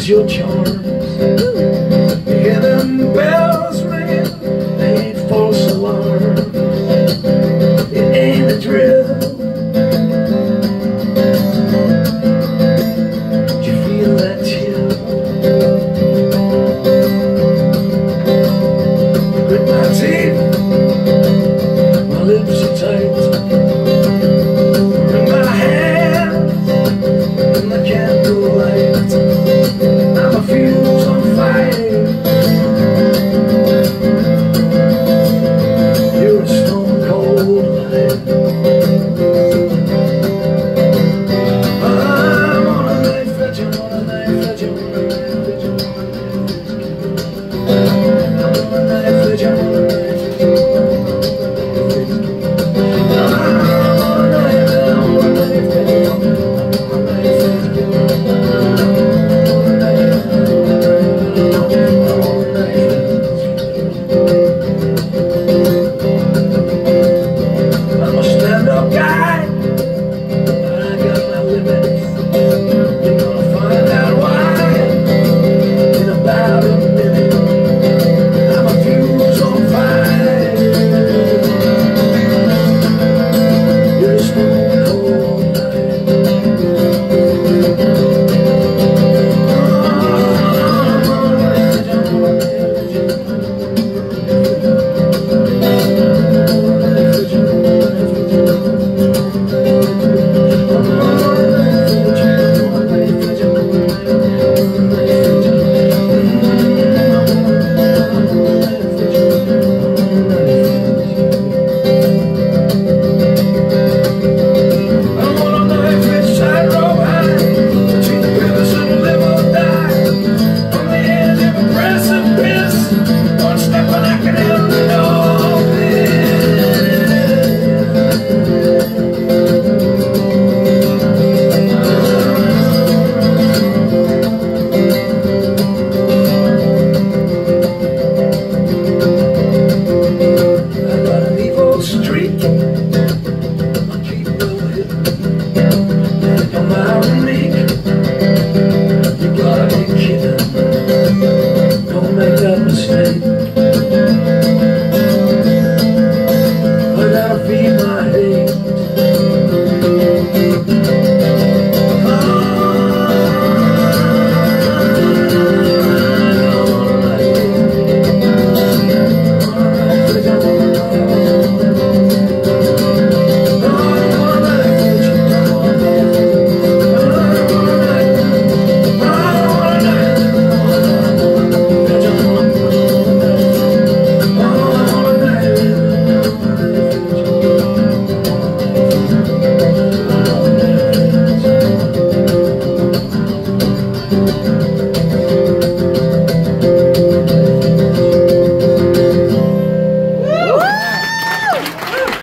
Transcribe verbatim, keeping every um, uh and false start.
lose your charms. Hear them bells ringing, they ain't false alarm. It ain't a drill. Do you feel that chill? I grit my teeth, my lips are tight. Ring my hands in the candlelight. I'm a fuse on fire. You're a stone cold light. I'm on a knife edge, I'm on a knife edge, I'm on a knife edge, I'm on a knife edge. I'm on a knife edge, I'm on a knife edge.